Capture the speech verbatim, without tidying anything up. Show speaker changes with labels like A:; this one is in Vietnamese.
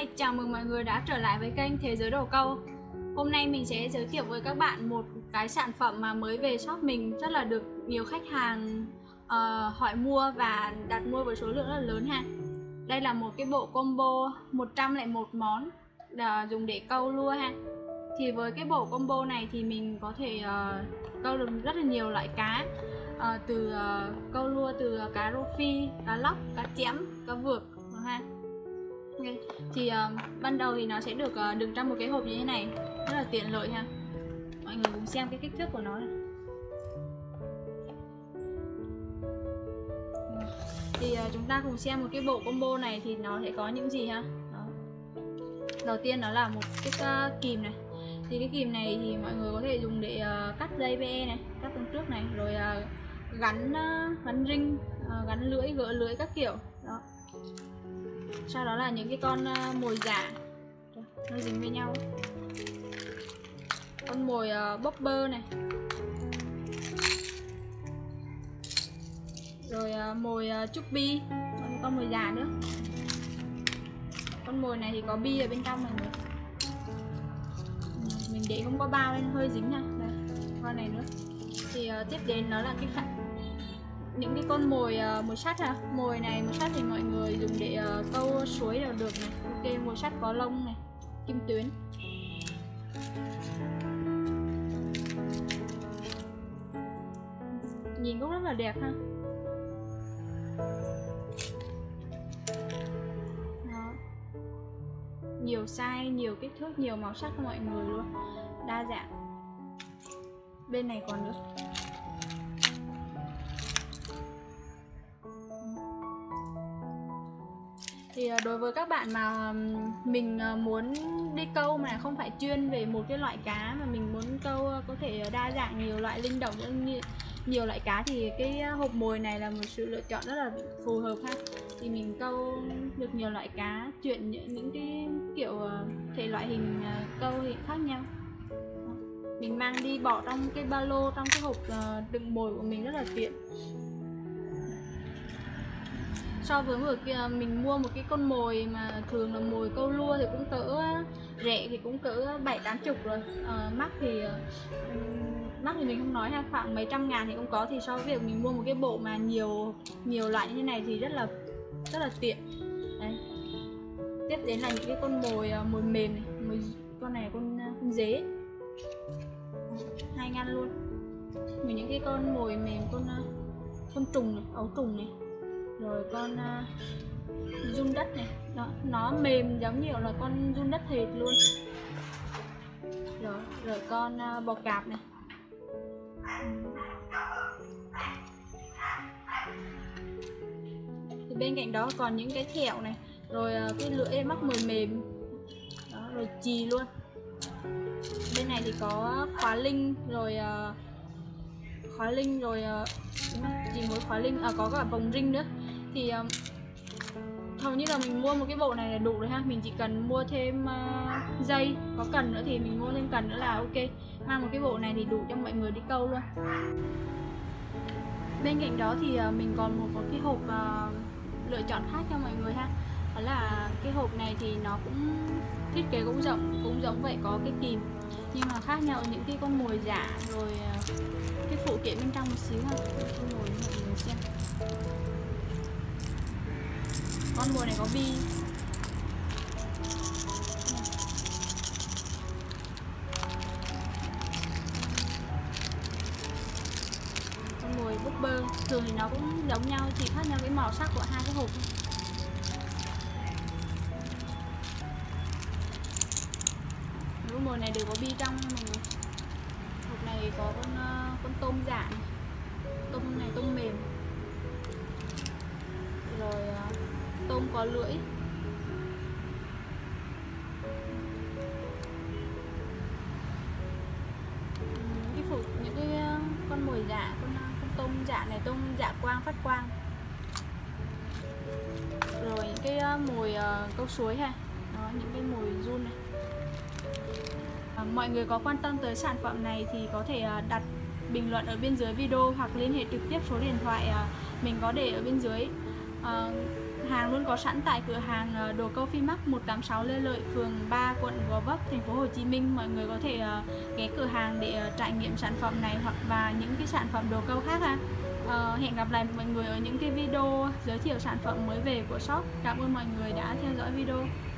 A: Hi, chào mừng mọi người đã trở lại với kênh Thế giới đồ câu. Hôm nay mình sẽ giới thiệu với các bạn một cái sản phẩm mà mới về shop mình, rất là được nhiều khách hàng uh, hỏi mua và đặt mua với số lượng rất là lớn ha. Đây là một cái bộ combo một trăm lẻ một món uh, dùng để câu lua ha. Thì với cái bộ combo này thì mình có thể uh, câu được rất là nhiều loại cá, uh, từ uh, câu lua từ uh, cá rô phi, cá lóc, cá chẽm, cá vược ha. Okay. Thì uh, ban đầu thì nó sẽ được uh, đựng trong một cái hộp như thế này, rất là tiện lợi ha. Mọi người cùng xem cái kích thước của nó này. Thì uh, chúng ta cùng xem một cái bộ combo này thì nó sẽ có những gì ha. Đó. Đầu tiên nó là một cái uh, kìm này. Thì cái kìm này thì mọi người có thể dùng để uh, cắt dây vê e này, cắt tầng trước này, rồi uh, gắn uh, gắn ring, uh, gắn lưỡi, gỡ lưỡi các kiểu. Đó. Sau đó là những cái con uh, mồi giả nó dính với nhau, con mồi uh, bobber này, rồi uh, mồi uh, chubby, con, con mồi giả nữa. Con mồi này thì có bi ở bên trong này nữa. Mình để không có bao nên hơi dính nha. Đây, con này nữa. Thì uh, tiếp đến nó là cái khăn, những cái con mồi uh, mồi sắt ha. Mồi này mồi sắt thì mọi người dùng để uh, câu suối đều được này. Ok, mồi sắt có lông này, kim tuyến. Nhìn cũng rất là đẹp ha. Đó. Nhiều size, nhiều kích thước, nhiều màu sắc cho mọi người luôn, đa dạng. Bên này còn nữa. Thì đối với các bạn mà mình muốn đi câu mà không phải chuyên về một cái loại cá, mà mình muốn câu có thể đa dạng nhiều loại, linh động như nhiều loại cá, thì cái hộp mồi này là một sự lựa chọn rất là phù hợp ha. Thì mình câu được nhiều loại cá, chuyển những, những cái kiểu thể loại hình câu thì khác nhau. Mình mang đi bỏ trong cái ba lô, trong cái hộp đựng mồi của mình rất là tiện. So với một cái, mình mua một cái con mồi mà thường là mồi câu lua thì cũng cỡ rẻ, thì cũng cỡ bảy tám chục rồi, à, mắc thì mắc thì mình không nói ha, khoảng mấy trăm ngàn thì cũng có. Thì so với việc mình mua một cái bộ mà nhiều nhiều loại như thế này thì rất là rất là tiện. Đấy. Tiếp đến là những cái con mồi mồi mềm này, mồi, con này con con dế, hai ngăn luôn. Mình những cái con mồi mềm, con con trùng này, ấu trùng này, rồi con uh, giun đất này. Đó, nó mềm giống như là con giun đất thịt luôn. Rồi, rồi con uh, bò cạp này. Thì bên cạnh đó còn những cái thẹo này, rồi uh, cái lưỡi mắc mồi mềm. Đó, rồi chì luôn. Bên này thì có khóa linh, rồi uh, khóa linh, rồi uh, chỉ mối khóa linh, à, có cả vòng ring nữa. Thì uh, hầu như là mình mua một cái bộ này là đủ rồi ha. Mình chỉ cần mua thêm uh, dây, có cần nữa thì mình mua thêm cần nữa là ok. Mang một cái bộ này thì đủ cho mọi người đi câu luôn. Bên cạnh đó thì uh, mình còn một, một cái hộp uh, lựa chọn khác cho mọi người ha. Đó là cái hộp này thì nó cũng thiết kế cũng rộng, cũng giống vậy, có cái kìm, nhưng mà khác nhau những cái con mồi giả, rồi uh, cái phụ kiện bên trong một xíu ha. Con mồi mọi người xem. Con mồi này có bi. Con mồi bobber thường thì nó cũng giống nhau, chỉ khác nhau cái màu sắc của hai cái hộp. Con mồi này đều có bi trong mọi người. Hộp này có con con tôm giả này. Tôm này tôm mềm. Rồi tôm có lưỡi. Cái phụ những cái con mồi giả, con, con tôm giả này, tôm dạ quang, phát quang. Rồi những cái mồi uh, câu suối ha. Đó, những cái mồi giun này. À, mọi người có quan tâm tới sản phẩm này thì có thể uh, đặt bình luận ở bên dưới video, hoặc liên hệ trực tiếp số điện thoại uh, mình có để ở bên dưới. Uh, hàng luôn có sẵn tại cửa hàng ờ, đồ câu Phimax một tám sáu Lê Lợi, phường ba, quận Gò Vấp, thành phố Hồ Chí Minh. Mọi người có thể uh, ghé cửa hàng để uh, trải nghiệm sản phẩm này hoặc và những cái sản phẩm đồ câu khác ha. Uh, hẹn gặp lại mọi người ở những cái video giới thiệu sản phẩm mới về của shop. Cảm ơn mọi người đã theo dõi video.